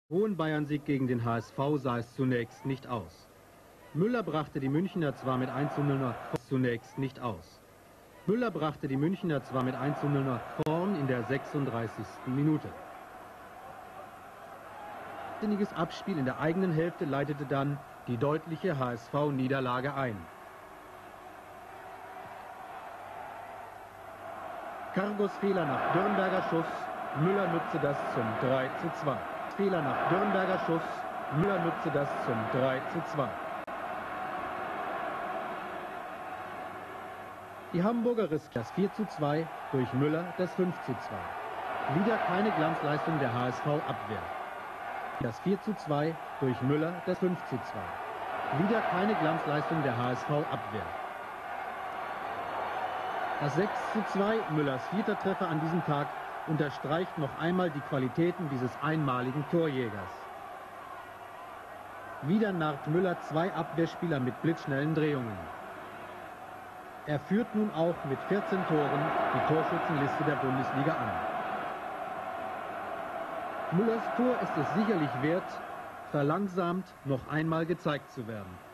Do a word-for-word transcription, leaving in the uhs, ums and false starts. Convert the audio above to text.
Hohen Bayern-Sieg gegen den H S V sah es zunächst nicht aus. Müller brachte die Münchner zwar mit eins zu null nach zunächst nicht aus. Müller brachte die Münchner zwar mit eins zu null nach vorn in der sechsunddreißigsten Minute. Sinniges Abspiel in der eigenen Hälfte leitete dann die deutliche H S V-Niederlage ein. Cargos Fehler nach Dürnberger Schuss, Müller nutzte das zum drei zu zwei. Fehler nach Dürnberger Schuss, Müller nutzte das zum drei zu zwei. Die Hamburger riskieren das vier zu zwei, durch Müller das fünf zu zwei. Wieder keine Glanzleistung der H S V-Abwehr. Das vier zu zwei, durch Müller das fünf zu zwei. Wieder keine Glanzleistung der H S V-Abwehr. Das sechs zu zwei, Müllers vierter Treffer an diesem Tag, unterstreicht noch einmal die Qualitäten dieses einmaligen Torjägers. Wieder narrt Müller zwei Abwehrspieler mit blitzschnellen Drehungen. Er führt nun auch mit vierzehn Toren die Torschützenliste der Bundesliga an. Müllers Tor ist es sicherlich wert, verlangsamt noch einmal gezeigt zu werden.